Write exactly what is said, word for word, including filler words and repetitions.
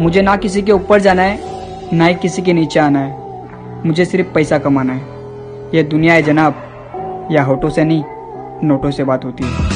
मुझे ना किसी के ऊपर जाना है, ना ही किसी के नीचे आना है। मुझे सिर्फ पैसा कमाना है। यह दुनिया है जनाब, या होठों से नहीं नोटों से बात होती है।